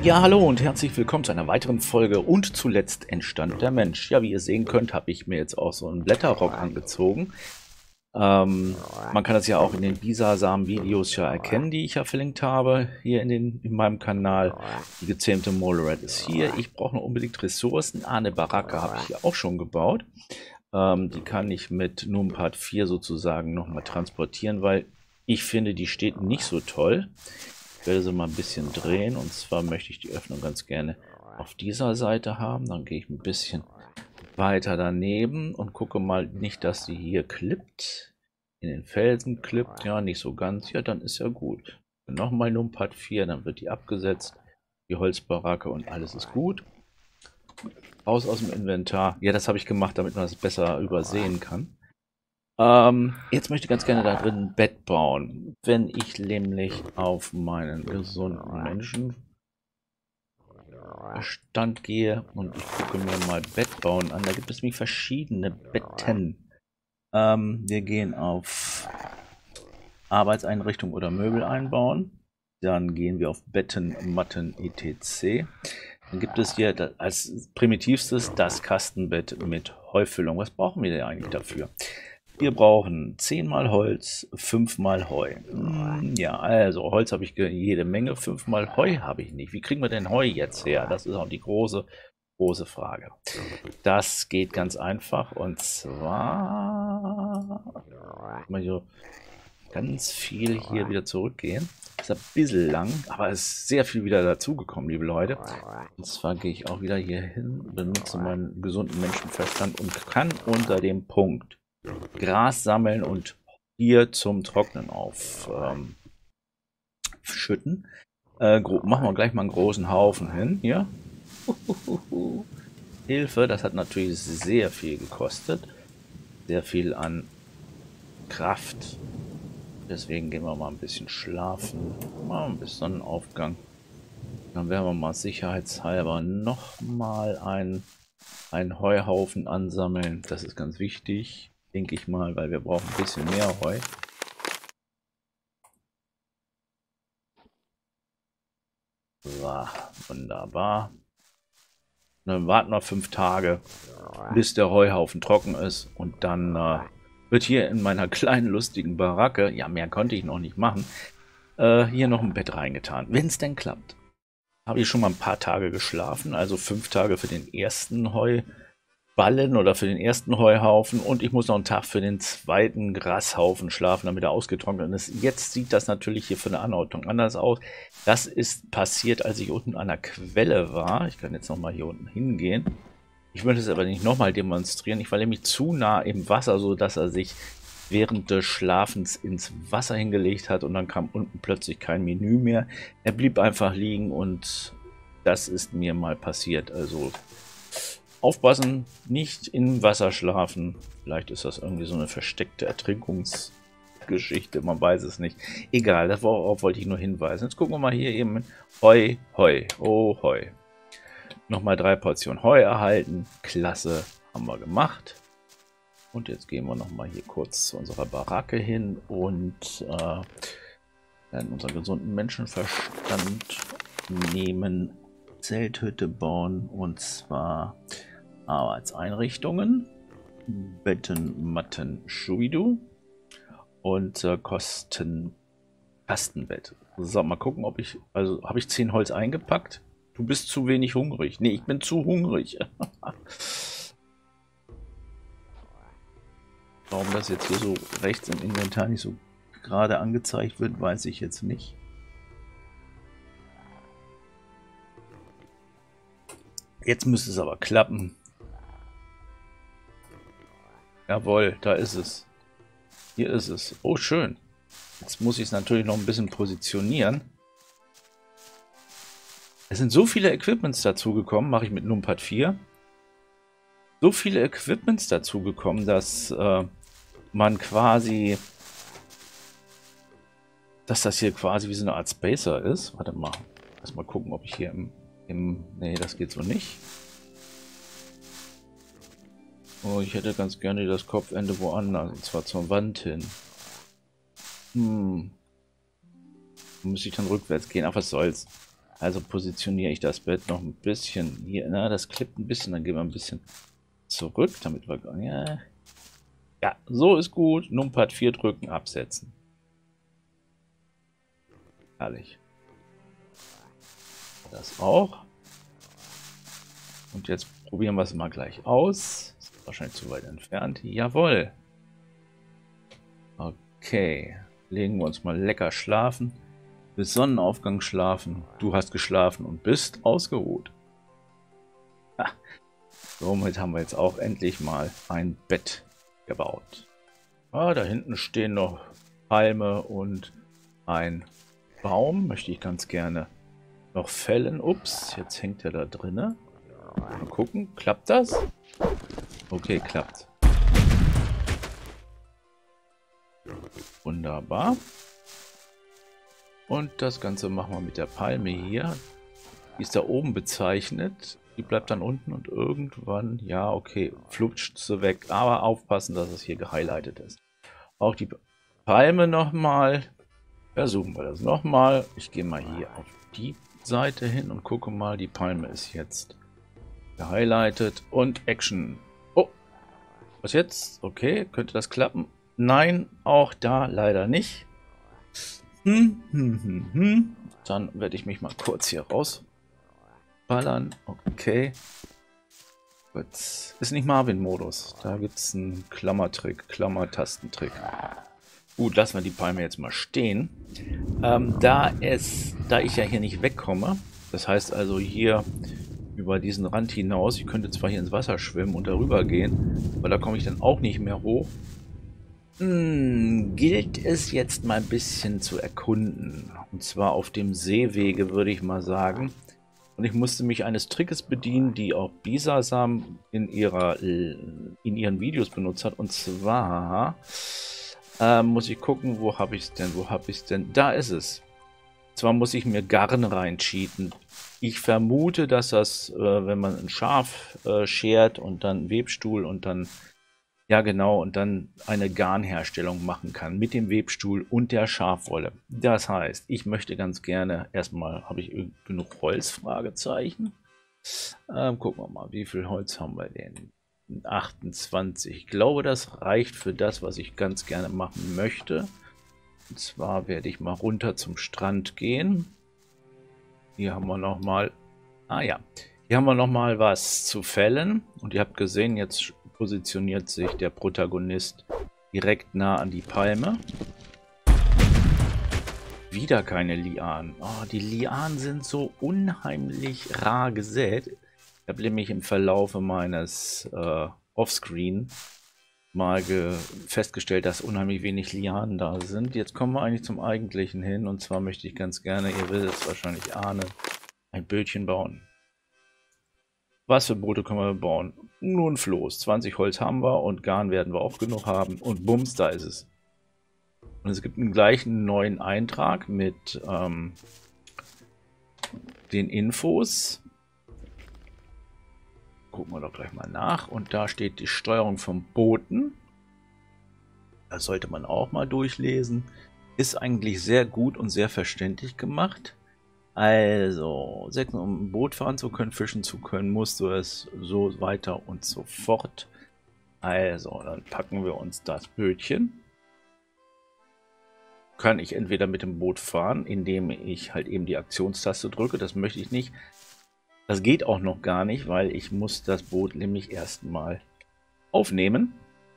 Ja, hallo und herzlich willkommen zu einer weiteren Folge und zuletzt entstand der Mensch. Ja, wie ihr sehen könnt, habe ich mir jetzt auch so einen Blätterrock angezogen. Man kann das ja auch in den Bisasam-Videos ja erkennen, die ich ja verlinkt habe, hier in meinem Kanal. Die gezähmte Molerat ist hier. Ich brauche noch unbedingt Ressourcen. Eine Baracke habe ich hier auch schon gebaut. Die kann ich mit Numpad 4 sozusagen nochmal transportieren, weil ich finde, die steht nicht so toll. Ich werde sie mal ein bisschen drehen, und zwar möchte ich die Öffnung ganz gerne auf dieser Seite haben. Dann gehe ich ein bisschen weiter daneben und gucke mal nicht, dass sie hier klippt. In den Felsen klippt, ja, nicht so ganz. Ja, dann ist ja gut. Nochmal Numpad 4, dann wird die abgesetzt. Die Holzbaracke und alles ist gut. Raus aus dem Inventar. Ja, das habe ich gemacht, damit man das besser übersehen kann. Jetzt möchte ich ganz gerne da drin ein Bett bauen. Wenn ich nämlich auf meinen gesunden Menschenverstand gehe und ich gucke mir mal Bett bauen an, da gibt es nämlich verschiedene Betten. Wir gehen auf Arbeitseinrichtung oder Möbel einbauen. Dann gehen wir auf Betten, Matten, etc. Dann gibt es hier als primitivstes das Kastenbett mit Heufüllung. Was brauchen wir denn eigentlich dafür? Wir brauchen 10 mal Holz, 5 mal Heu. Ja, also Holz habe ich jede Menge, 5 mal Heu habe ich nicht. Wie kriegen wir denn Heu jetzt her? Das ist auch die große Frage. Das geht ganz einfach, und zwar mal so ganz viel hier wieder zurückgehen. Das ist ein bisschen lang, aber es ist sehr viel wieder dazugekommen, liebe Leute. Und zwar gehe ich auch wieder hier hin, benutze meinen gesunden Menschenverstand und kann unter dem Punkt Gras sammeln und hier zum Trocknen aufschütten. Machen wir gleich mal einen großen Haufen hin hier. Hilfe, das hat natürlich sehr viel gekostet. Sehr viel an Kraft. Deswegen gehen wir mal ein bisschen schlafen. Mal ein bisschen Sonnenaufgang. Dann werden wir mal sicherheitshalber nochmal einen Heuhaufen ansammeln. Das ist ganz wichtig, denke ich mal, weil wir brauchen ein bisschen mehr Heu. So, wunderbar. Dann warten wir 5 Tage, bis der Heuhaufen trocken ist, und dann wird hier in meiner kleinen lustigen Baracke, ja, mehr konnte ich noch nicht machen, hier noch ein Bett reingetan, wenn es denn klappt. Habe ich schon mal ein paar Tage geschlafen, also 5 Tage für den ersten Heuballen oder für den ersten Heuhaufen, und ich muss noch einen Tag für den zweiten Grashaufen schlafen, damit er ausgetrocknet ist. Jetzt sieht das natürlich hier für eine Anordnung anders aus. Das ist passiert, als ich unten an der Quelle war. Ich kann jetzt noch mal hier unten hingehen. Ich möchte es aber nicht nochmal demonstrieren. Ich war nämlich zu nah im Wasser, so dass er sich während des Schlafens ins Wasser hingelegt hat, und dann kam unten plötzlich kein Menü mehr. Er blieb einfach liegen, und das ist mir mal passiert. Also aufpassen, nicht im Wasser schlafen. Vielleicht ist das irgendwie so eine versteckte Ertrinkungsgeschichte, man weiß es nicht. Egal, darauf wollte ich nur hinweisen. Jetzt gucken wir mal hier eben. Heu, Heu, oh Heu. Nochmal 3 Portionen Heu erhalten. Klasse, haben wir gemacht. Und jetzt gehen wir nochmal hier kurz zu unserer Baracke hin und werden unseren gesunden Menschenverstand nehmen, Zelthütte bauen, und zwar Arbeitseinrichtungen, Betten, Matten, Schubidu und Kastenbett. So, mal gucken, ob ich, also habe ich 10 Holz eingepackt? Du bist zu wenig hungrig. Nee, ich bin zu hungrig. Warum das jetzt hier so rechts im Inventar nicht so gerade angezeigt wird, weiß ich jetzt nicht. Jetzt müsste es aber klappen. Jawohl, da ist es. Hier ist es. Oh, schön. Jetzt muss ich es natürlich noch ein bisschen positionieren. Es sind so viele Equipments dazugekommen, mache ich mit Numpad 4. So viele Equipments dazugekommen, dass man quasi, dass das hier quasi wie so eine Art Spacer ist. Warte mal. Lass mal gucken, ob ich hier nee, das geht so nicht. Oh, ich hätte ganz gerne das Kopfende woanders, und zwar zur Wand hin. Müsste ich dann rückwärts gehen, ach, was soll's. Also positioniere ich das Bett noch ein bisschen hier. Na, das klippt ein bisschen, dann gehen wir ein bisschen zurück, damit wir... Ja, ja, so ist gut. Numpad 4 drücken, absetzen. Herrlich. Das auch. Und jetzt probieren wir es mal gleich aus. Ist wahrscheinlich zu weit entfernt. Jawohl. Okay. Legen wir uns mal lecker schlafen. Bis Sonnenaufgang schlafen. Du hast geschlafen und bist ausgeruht. Ha. Somit haben wir jetzt auch endlich mal ein Bett gebaut. Ah, da hinten stehen noch Palme und ein Baum. Möchte ich ganz gerne noch fällen. Ups, jetzt hängt er da drinne. Mal gucken, klappt das? Okay, klappt. Wunderbar. Und das Ganze machen wir mit der Palme hier. Die ist da oben bezeichnet. Die bleibt dann unten und irgendwann, ja, okay, flutscht sie weg. Aber aufpassen, dass es hier gehighlightet ist. Auch die Palme nochmal. Versuchen wir das nochmal. Ich gehe mal hier auf die Seite hin und gucke mal. Die Palme ist jetzt gehighlightet und Action. Oh, was jetzt? Okay, könnte das klappen? Nein, auch da leider nicht. Dann werde ich mich mal kurz hier rausballern. Okay. Gut. Ist nicht Marvin-Modus. Da gibt es einen Klammertrick, Klammertastentrick. Gut, lassen wir die Palme jetzt mal stehen. Da ich ja hier nicht wegkomme, das heißt also hier über diesen Rand hinaus, ich könnte zwar hier ins Wasser schwimmen und darüber gehen, aber da komme ich dann auch nicht mehr hoch. Gilt es jetzt mal ein bisschen zu erkunden. Und zwar auf dem Seewege, würde ich mal sagen. Und ich musste mich eines Trickes bedienen, die auch Bisasam in ihren Videos benutzt hat. Und zwar muss ich gucken, wo habe ich es denn? Da ist es. Und zwar muss ich mir Garn reincheaten. Ich vermute, dass das, wenn man ein Schaf schert und dann Webstuhl und dann... Ja, genau, und dann eine Garnherstellung machen kann mit dem Webstuhl und der Schafwolle. Das heißt, ich möchte ganz gerne, erstmal habe ich genug Holz, Fragezeichen. Gucken wir mal, wie viel Holz haben wir denn? 28. Ich glaube, das reicht für das, was ich ganz gerne machen möchte. Und zwar werde ich mal runter zum Strand gehen. Hier haben wir nochmal, hier haben wir nochmal was zu fällen. Und ihr habt gesehen, jetzt positioniert sich der Protagonist direkt nah an die Palme. Wieder keine Lianen. Oh, die Lianen sind so unheimlich rar gesät. Ich habe nämlich im Verlaufe meines Offscreen mal festgestellt, dass unheimlich wenig Lianen da sind. Jetzt kommen wir eigentlich zum Eigentlichen hin. Und zwar möchte ich ganz gerne, ihr werdet es wahrscheinlich ahnen, ein Bötchen bauen. Was für Boote können wir bauen? Nur ein Floß. 20 Holz haben wir und Garn werden wir auch genug haben. Und bums, da ist es. Und es gibt einen gleichen neuen Eintrag mit den Infos. Gucken wir doch gleich mal nach. Und da steht die Steuerung vom Booten. Das sollte man auch mal durchlesen. Ist eigentlich sehr gut und sehr verständlich gemacht. Also, um ein Boot fahren zu können, fischen zu können, musst du es so weiter und so fort. Also, dann packen wir uns das Bötchen. Kann ich entweder mit dem Boot fahren, indem ich halt eben die Aktionstaste drücke. Das möchte ich nicht. Das geht auch noch gar nicht, weil ich muss das Boot nämlich erstmal aufnehmen.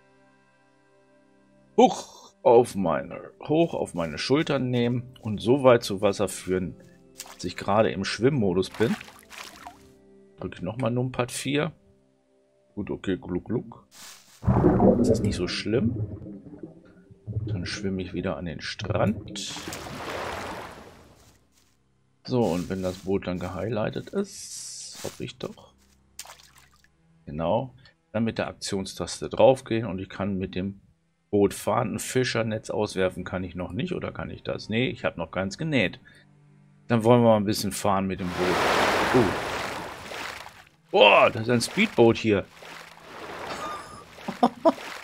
Hoch auf meine Schultern nehmen und so weit zu Wasser führen, dass ich gerade im Schwimmmodus bin. Drücke ich nochmal Numpad 4. Gut, okay, gluck, gluck. Das ist nicht so schlimm. Dann schwimme ich wieder an den Strand. So, und wenn das Boot dann gehighlightet ist, hoffe ich doch. Genau. Dann mit der Aktionstaste draufgehen und ich kann mit dem Boot fahren. Ein Fischernetz auswerfen kann ich noch nicht, oder kann ich das? Nee, ich habe noch keins genäht. Dann wollen wir mal ein bisschen fahren mit dem Boot. Boah, das ist ein Speedboot hier.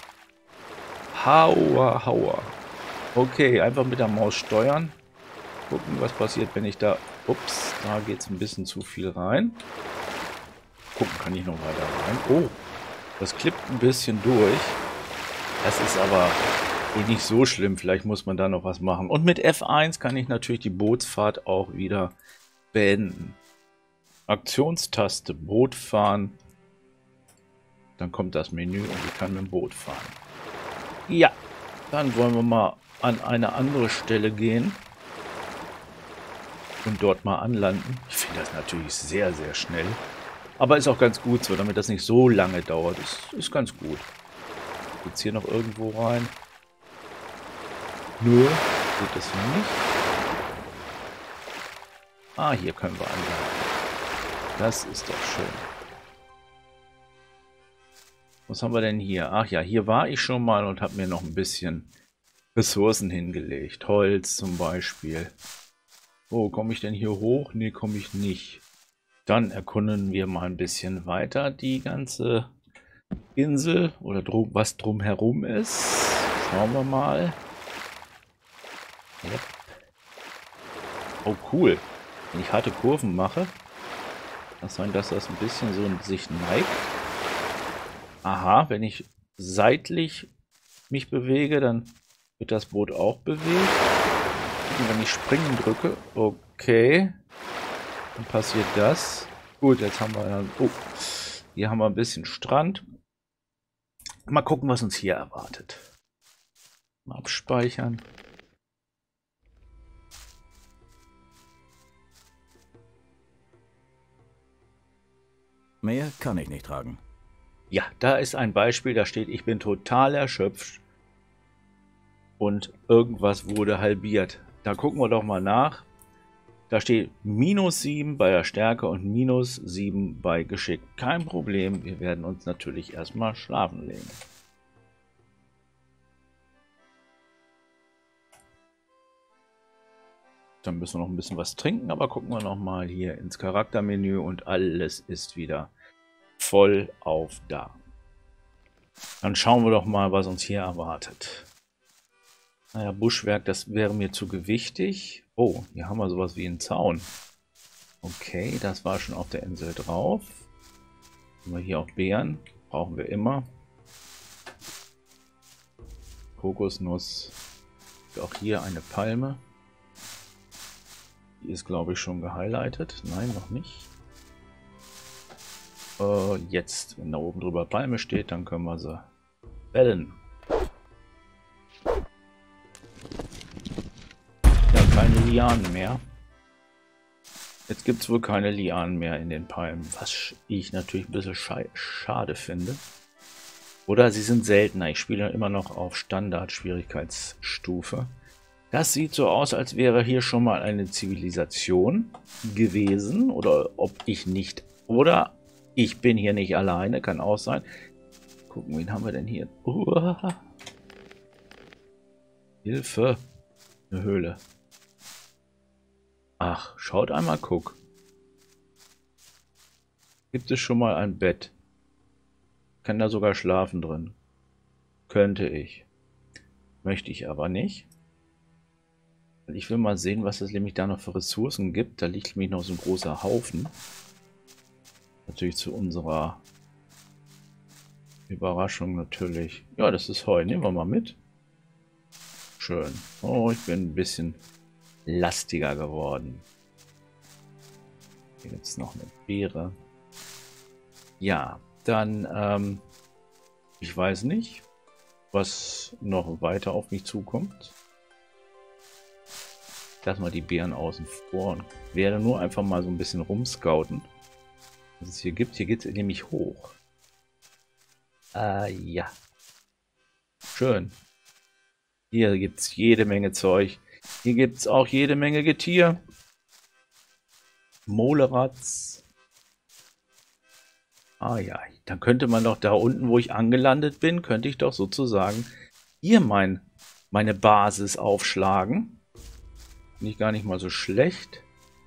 Hauer, hauer. Okay, einfach mit der Maus steuern. gucken, was passiert, wenn ich da... Ups, da geht es ein bisschen zu viel rein. Gucken, kann ich noch weiter rein? Oh, das klippt ein bisschen durch. Das ist aber nicht so schlimm. Vielleicht muss man da noch was machen. Und mit F1 kann ich natürlich die Bootsfahrt auch wieder beenden. Aktionstaste, Boot fahren. Dann kommt das Menü und ich kann mit dem Boot fahren. Ja, dann wollen wir mal an eine andere Stelle gehen und dort mal anlanden. Ich finde das natürlich sehr, sehr schnell. Aber ist auch ganz gut so, damit das nicht so lange dauert. Ist ganz gut. Geht's hier noch irgendwo rein? Nö, geht das hier nicht. Ah, hier können wir anlanden. Das ist doch schön. Was haben wir denn hier? Ach ja, hier war ich schon mal und habe mir noch ein bisschen Ressourcen hingelegt. Holz zum Beispiel. Oh, komme ich denn hier hoch? Nee, komme ich nicht. Dann erkunden wir mal ein bisschen weiter die ganze Insel oder was drumherum ist. Schauen wir mal. Yep. Oh, cool. Wenn ich harte Kurven mache, kann es sein, dass das ein bisschen so sich neigt. Aha, wenn ich seitlich mich bewege, dann wird das Boot auch bewegt. Und wenn ich springen drücke, okay, dann passiert das. Gut, jetzt haben wir dann, oh, hier haben wir ein bisschen Strand. Mal gucken, was uns hier erwartet. Mal abspeichern. Mehr kann ich nicht tragen. Ja, da ist ein Beispiel, da steht, ich bin total erschöpft und irgendwas wurde halbiert. Da gucken wir doch mal nach. Da steht -7 bei der Stärke und -7 bei Geschick. Kein Problem, wir werden uns natürlich erstmal schlafen legen. Dann müssen wir noch ein bisschen was trinken, aber gucken wir noch mal hier ins Charaktermenü und alles ist wieder voll auf da. Dann schauen wir doch mal, was uns hier erwartet. Naja, Buschwerk, das wäre mir zu gewichtig. Oh, hier haben wir sowas wie einen Zaun. Okay, das war schon auf der Insel drauf. Haben wir hier auch Beeren, brauchen wir immer. Kokosnuss. Auch hier eine Palme. Die ist, glaube ich, schon gehighlightet. Nein, noch nicht. Jetzt, wenn da oben drüber Palme steht, dann können wir sie bellen. Ja, keine Lianen mehr. Jetzt gibt es wohl keine Lianen mehr in den Palmen, was ich natürlich ein bisschen schade finde. Oder sie sind seltener. Ich spiele immer noch auf Standard-Schwierigkeitsstufe. Das sieht so aus, als wäre hier schon mal eine Zivilisation gewesen. Oder ob ich nicht... Oder ich bin hier nicht alleine, kann auch sein. Gucken, wen haben wir denn hier? Hilfe! Eine Höhle. Ach, schaut einmal, guck. Gibt es schon mal ein Bett? Kann da sogar schlafen drin. Könnte ich. Möchte ich aber nicht. Ich will mal sehen, was es nämlich da noch für Ressourcen gibt. Da liegt nämlich noch so ein großer Haufen. Natürlich zu unserer Überraschung natürlich. Ja, das ist Heu. Nehmen wir mal mit. Schön. Oh, ich bin ein bisschen lastiger geworden. Hier gibt es noch eine Beere. Ja, dann, ich weiß nicht, was noch weiter auf mich zukommt. Lass mal die Beeren außen vor und werde nur einfach mal so ein bisschen rumscouten, was es hier gibt. Hier geht es nämlich hoch. Ja. Schön. Hier gibt es jede Menge Zeug. Hier gibt es auch jede Menge Getier. Molerats. Ah ja, dann könnte man doch da unten, wo ich angelandet bin, könnte ich doch sozusagen hier meine Basis aufschlagen. Finde ich gar nicht mal so schlecht.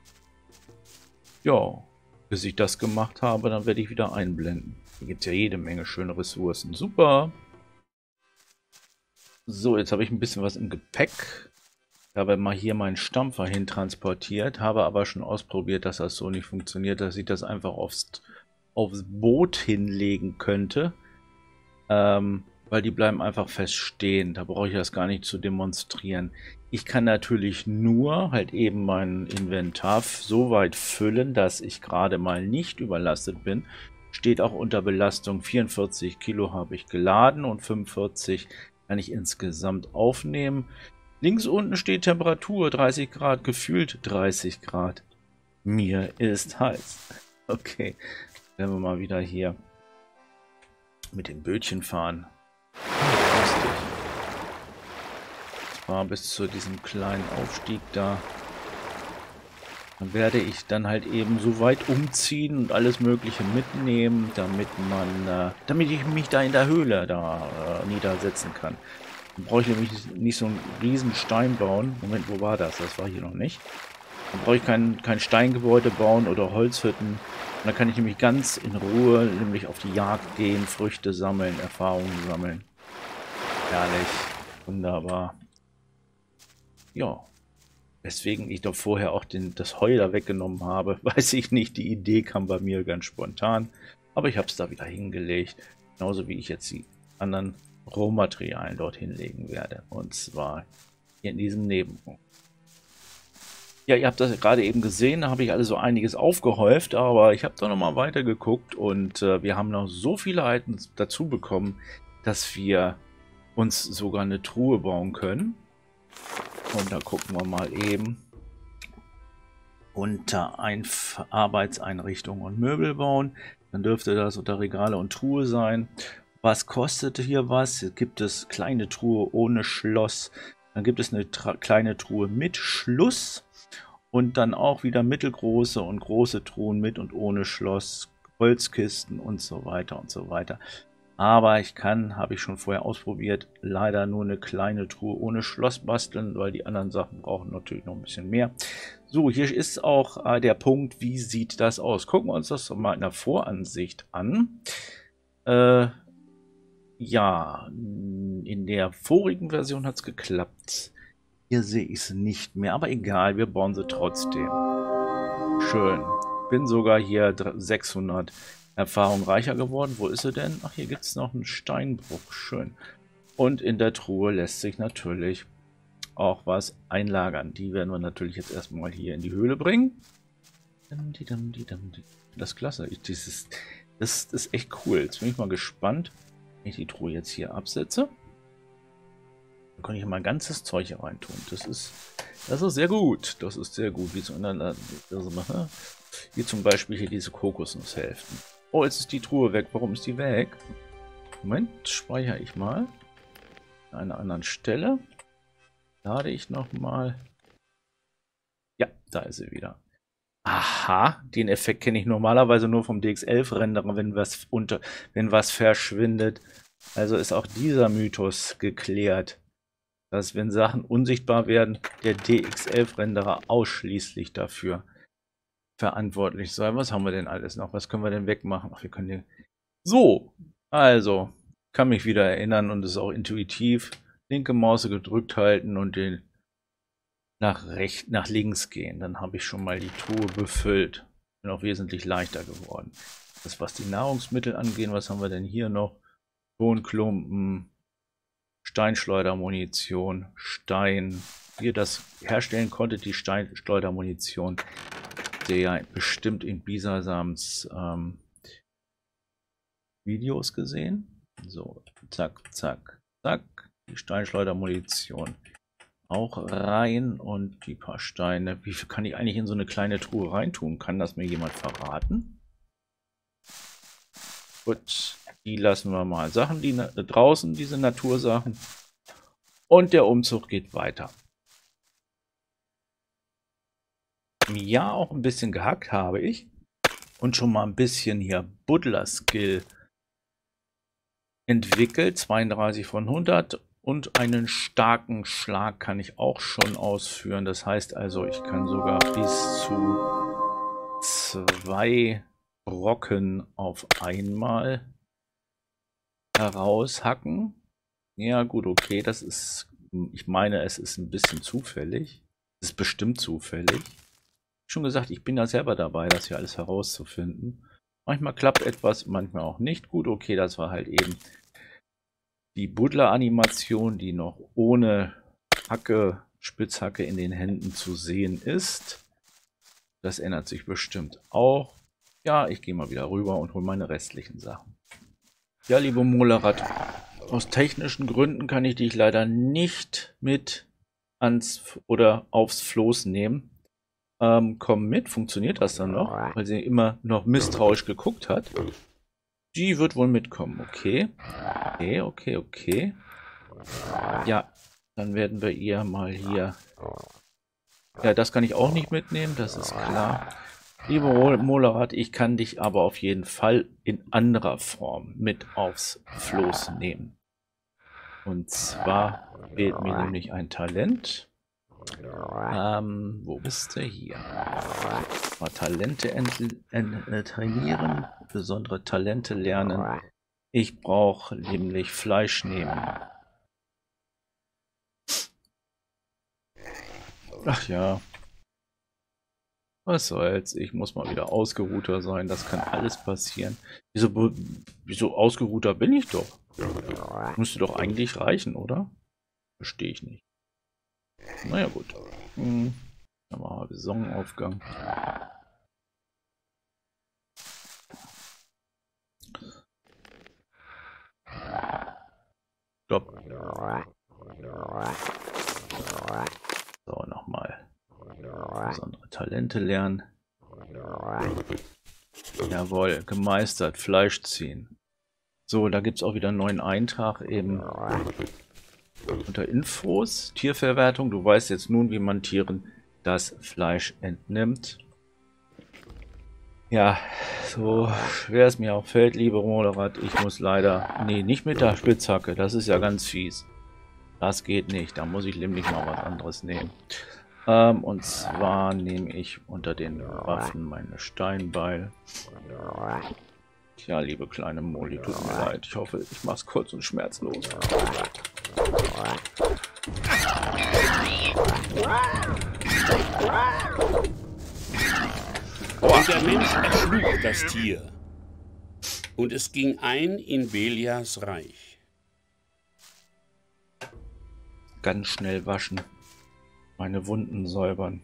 Ja, bis ich das gemacht habe, dann werde ich wieder einblenden. Hier gibt es ja jede Menge schöne Ressourcen. Super. So, jetzt habe ich ein bisschen was im Gepäck. Ich habe mal hier meinen Stampfer hin transportiert, habe aber schon ausprobiert, dass das so nicht funktioniert, dass ich das einfach aufs Boot hinlegen könnte. Weil die bleiben einfach fest stehen. Da brauche ich das gar nicht zu demonstrieren. Ich kann natürlich nur halt eben mein Inventar so weit füllen, dass ich gerade mal nicht überlastet bin. Steht auch unter Belastung. 44 Kilo habe ich geladen und 45 kann ich insgesamt aufnehmen. Links unten steht Temperatur 30 Grad, gefühlt 30 Grad. Mir ist heiß. Okay, werden wir mal wieder hier mit dem Bötchen fahren. Lustig. Zwar bis zu diesem kleinen Aufstieg da. Dann werde ich dann halt eben so weit umziehen und alles Mögliche mitnehmen, damit ich mich da in der Höhle da niedersetzen kann. Dann brauche ich nämlich nicht so einen riesen Stein bauen. Moment, wo war das? Das war hier noch nicht. Dann brauche ich kein Steingebäude bauen oder Holzhütten. Und dann kann ich nämlich ganz in Ruhe nämlich auf die Jagd gehen, Früchte sammeln, Erfahrungen sammeln. Herrlich. Wunderbar. Ja. Weswegen ich doch vorher auch das Heu da weggenommen habe, weiß ich nicht. Die Idee kam bei mir ganz spontan. Aber ich habe es da wieder hingelegt. Genauso wie ich jetzt die anderen Rohmaterialien dort hinlegen werde. Und zwar hier in diesem Nebenraum. Ja, ihr habt das gerade eben gesehen, da habe ich alles so einiges aufgehäuft, aber ich habe da nochmal weiter geguckt und wir haben noch so viele Items dazu bekommen, dass wir uns sogar eine Truhe bauen können. Und da gucken wir mal eben unter Arbeitseinrichtungen und Möbel bauen. Dann dürfte das unter Regale und Truhe sein. Was kostet hier was? Hier gibt es kleine Truhe ohne Schloss. Dann gibt es eine kleine Truhe mit Schluss. Und dann auch wieder mittelgroße und große Truhen mit und ohne Schloss, Holzkisten und so weiter und so weiter. Aber ich kann, habe ich schon vorher ausprobiert, leider nur eine kleine Truhe ohne Schloss basteln, weil die anderen Sachen brauchen natürlich noch ein bisschen mehr. So, hier ist auch der Punkt, wie sieht das aus? Gucken wir uns das mal in der Voransicht an. Ja, in der vorigen Version hat es geklappt. Hier sehe ich es nicht mehr, aber egal, wir bauen sie trotzdem. Schön. Bin sogar hier 600 Erfahrung reicher geworden. Wo ist sie denn? Ach, hier gibt es noch einen Steinbruch. Schön. Und in der Truhe lässt sich natürlich auch was einlagern. Die werden wir natürlich jetzt erstmal hier in die Höhle bringen. Das ist klasse. Das ist echt cool. Jetzt bin ich mal gespannt, wenn ich die Truhe jetzt hier absetze. Dann kann ich mein ganzes Zeug hier rein tun. Das ist sehr gut. Das ist sehr gut. Wie zum Beispiel hier diese Kokosnusshälften. Oh, jetzt ist die Truhe weg. Warum ist die weg? Moment, speichere ich mal. An einer anderen Stelle. Lade ich nochmal. Ja, da ist sie wieder. Aha, den Effekt kenne ich normalerweise nur vom DX11-Renderer, wenn was verschwindet. Also ist auch dieser Mythos geklärt, dass wenn Sachen unsichtbar werden, der DX11-Renderer ausschließlich dafür verantwortlich sei. Was haben wir denn alles noch? Was können wir denn wegmachen? Ach, wir können den... So, also, kann mich wieder erinnern und es ist auch intuitiv. Linke Maus gedrückt halten und den nach links gehen. Dann habe ich schon mal die Truhe befüllt. Bin auch wesentlich leichter geworden. Das, was die Nahrungsmittel angeht, was haben wir denn hier noch? Tonklumpen, Steinschleudermunition, Stein. Wie ihr das herstellen konntet, die Steinschleudermunition, der ja bestimmt in Bisasams Videos gesehen. So, zack, zack, zack. Die Steinschleudermunition auch rein und die paar Steine. Wie viel kann ich eigentlich in so eine kleine Truhe reintun? Kann das mir jemand verraten? Gut, die lassen wir mal. Sachen, die draußen, diese Natursachen. Und der Umzug geht weiter. Ja, auch ein bisschen gehackt habe ich. Und schon mal ein bisschen hier Buddler-Skill entwickelt. 32 von 100. Und einen starken Schlag kann ich auch schon ausführen. Das heißt also, ich kann sogar bis zu 2 Brocken auf einmal heraushacken. Ja gut, okay, das ist Ich meine, es ist ein bisschen zufällig. Es ist bestimmt zufällig. Schon gesagt, ich bin ja selber dabei, das hier alles herauszufinden. Manchmal klappt etwas, manchmal auch nicht. Gut, okay, das war halt eben die Buddler-Animation, die noch ohne Hacke, Spitzhacke in den Händen zu sehen ist. Das ändert sich bestimmt auch. Ja, ich gehe mal wieder rüber und hole meine restlichen Sachen. Ja, liebe Molerat, aus technischen Gründen kann ich dich leider nicht mit ans oder aufs Floß nehmen. Komm mit, funktioniert das dann noch? Weil sie immer noch misstrauisch geguckt hat. Die wird wohl mitkommen, okay. Okay. Ja, dann werden wir ihr mal hier... Ja, das kann ich auch nicht mitnehmen, das ist klar. Liebe Molerat, ich kann dich aber auf jeden Fall in anderer Form mit aufs Floß nehmen. Und zwar fehlt mir nämlich ein Talent. Wo bist du hier? Mal Talente trainieren, besondere Talente lernen. Ich brauche nämlich Fleisch nehmen. Ach ja. Was soll's? Ich muss mal wieder ausgeruhter sein. Das kann alles passieren. Wieso ausgeruhter bin ich doch? Müsste doch eigentlich reichen, oder? Verstehe ich nicht. Naja, gut. Dann machen wir Sonnenaufgang. Stopp. So, nochmal. Besondere Talente lernen. Jawohl, gemeistert. Fleisch ziehen. So, da gibt es auch wieder einen neuen Eintrag eben unter Infos. Tierverwertung. Du weißt jetzt nun, wie man Tieren das Fleisch entnimmt. Ja, so schwer es mir auch fällt, liebe Molerat, ich muss leider... Nee, nicht mit der Spitzhacke. Das ist ja ganz fies. Das geht nicht. Da muss ich nämlich mal was anderes nehmen. Und zwar nehme ich unter den Waffen meine Steinbeil. Tja, liebe kleine Moli, tut mir leid. Ich hoffe, ich mache es kurz und schmerzlos. Und der Mensch erschlug das Tier. Und es ging ein in Belias Reich. Ganz schnell waschen. Meine Wunden säubern.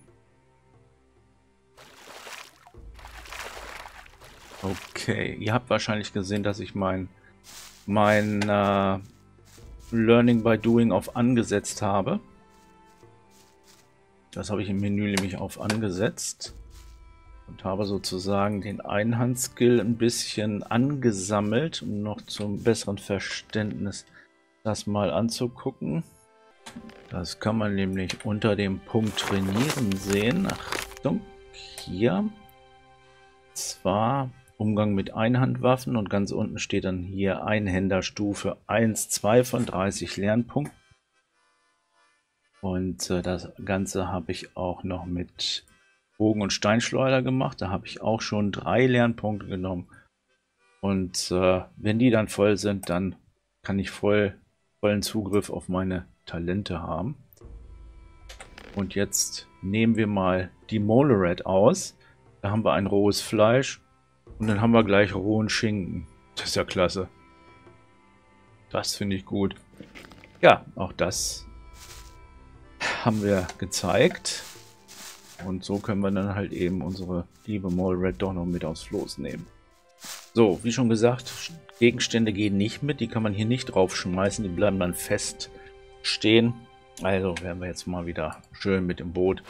Okay, ihr habt wahrscheinlich gesehen, dass ich mein Learning by Doing auf angesetzt habe. Das habe ich im Menü nämlich auf angesetzt. Und habe sozusagen den Einhandskill ein bisschen angesammelt, um noch zum besseren Verständnis das mal anzugucken. Das kann man nämlich unter dem Punkt Trainieren sehen. Achtung, hier. Zwar Umgang mit Einhandwaffen und ganz unten steht dann hier Einhänderstufe 1, 2 von 30 Lernpunkten. Und das Ganze habe ich auch noch mit Bogen und Steinschleuder gemacht. Da habe ich auch schon 3 Lernpunkte genommen. Und wenn die dann voll sind, dann kann ich vollen Zugriff auf meine Talente haben. Und jetzt nehmen wir mal die Molerat aus. Da haben wir ein rohes Fleisch und dann haben wir gleich rohen Schinken. Das ist ja klasse. Das finde ich gut. Ja, auch das haben wir gezeigt. Und so können wir dann halt eben unsere liebe Molerat doch noch mit aufs Floß nehmen. So, wie schon gesagt, Gegenstände gehen nicht mit. Die kann man hier nicht draufschmeißen. Die bleiben dann fest stehen. Also werden wir jetzt mal wieder schön mit dem Boot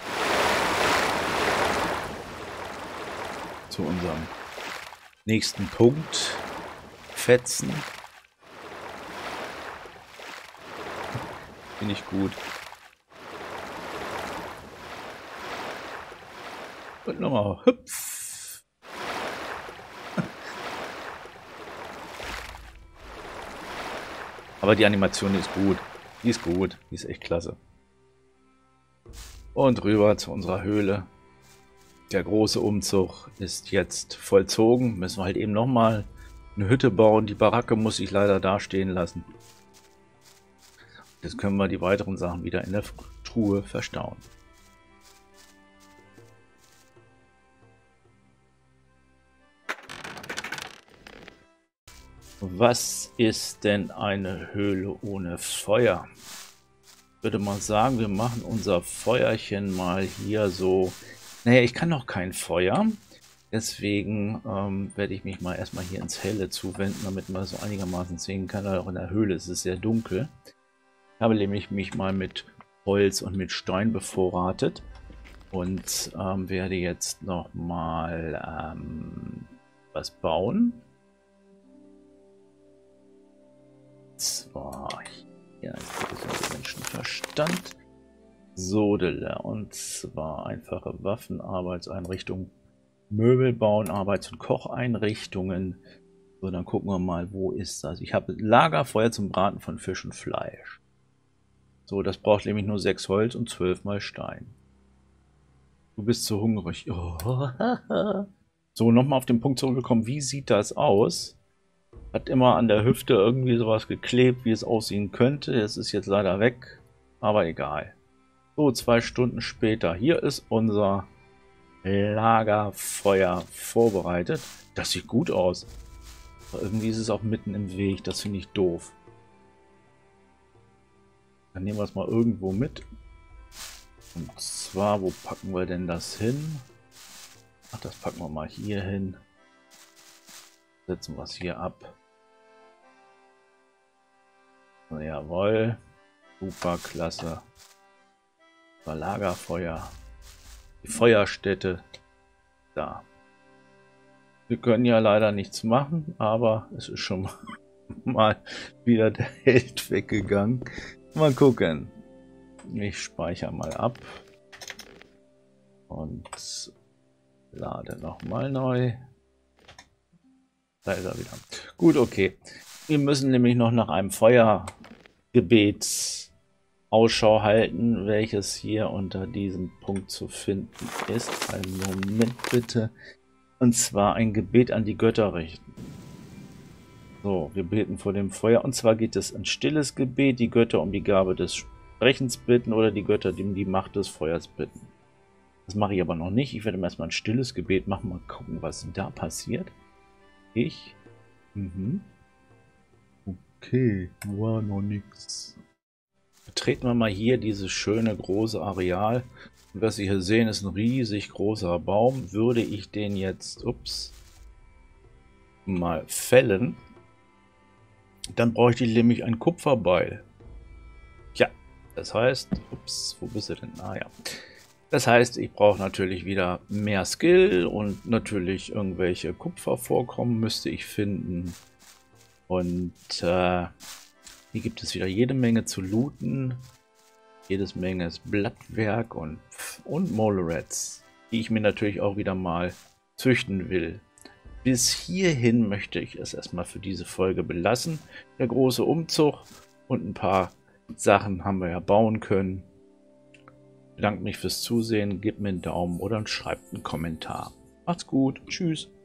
zu unserem nächsten Punkt fetzen. Finde ich gut. Und nochmal hüpf. Aber die Animation ist gut. Die ist gut. Die ist echt klasse. Und rüber zu unserer Höhle. Der große Umzug ist jetzt vollzogen. Müssen wir halt eben nochmal eine Hütte bauen. Die Baracke muss ich leider da stehen lassen. Jetzt können wir die weiteren Sachen wieder in der Truhe verstauen. Was ist denn eine Höhle ohne Feuer? Ich würde mal sagen, wir machen unser Feuerchen mal hier so. Naja, ich kann noch kein Feuer. Deswegen werde ich mich mal erstmal hier ins Helle zuwenden, damit man so einigermaßen sehen kann. Auch in der Höhle ist es sehr dunkel. Ich habe nämlich mich mal mit Holz und mit Stein bevorratet. Und werde jetzt noch mal was bauen. Zwar hier ein bisschen Menschenverstand. Sodele. Und zwar einfache Waffen, Arbeitseinrichtungen, Möbel bauen, Arbeits- und Kocheinrichtungen. So, dann gucken wir mal, wo ist das? Ich habe Lagerfeuer zum Braten von Fisch und Fleisch. So, das braucht nämlich nur 6 Holz und 12 mal Stein. Du bist zu hungrig. Oh. So, nochmal auf den Punkt zurückgekommen. Wie sieht das aus? Hat immer an der Hüfte irgendwie sowas geklebt, wie es aussehen könnte. Es ist jetzt leider weg, aber egal. So, 2 Stunden später. Hier ist unser Lagerfeuer vorbereitet. Das sieht gut aus. Aber irgendwie ist es auch mitten im Weg. Das finde ich doof. Dann nehmen wir es mal irgendwo mit. Und zwar, wo packen wir denn das hin? Ach, das packen wir mal hier hin. Setzen wir es hier ab. Jawohl. Super, klasse. Lagerfeuer. Die Feuerstätte. Da. Wir können ja leider nichts machen, aber es ist schon mal wieder der Held weggegangen. Mal gucken. Ich speichere mal ab. Und lade nochmal neu. Da ist er wieder. Gut, okay. Wir müssen nämlich noch nach einem Feuergebet Ausschau halten, welches hier unter diesem Punkt zu finden ist. Einen Moment bitte. Und zwar ein Gebet an die Götter richten. So, wir beten vor dem Feuer. Und zwar geht es ein stilles Gebet, die Götter um die Gabe des Sprechens bitten oder die Götter um die Macht des Feuers bitten. Das mache ich aber noch nicht. Ich werde erstmal ein stilles Gebet machen. Mal gucken, was da passiert. Okay, war noch nichts. Betreten wir mal hier dieses schöne große Areal. Und was Sie hier sehen, ist ein riesig großer Baum. Würde ich den jetzt, mal fällen, dann bräuchte ich nämlich ein Kupferbeil. Tja, das heißt, wo bist du denn? Ah ja. Das heißt, ich brauche natürlich wieder mehr Skill und natürlich irgendwelche Kupfervorkommen müsste ich finden. Und hier gibt es wieder jede Menge zu looten. Jedes Menge Blattwerk und Molerats, die ich mir natürlich auch wieder mal züchten will. Bis hierhin möchte ich es erstmal für diese Folge belassen. Der große Umzug und ein paar Sachen haben wir ja bauen können. Ich bedanke mich fürs Zusehen, gebt mir einen Daumen oder schreibt einen Kommentar. Macht's gut, tschüss.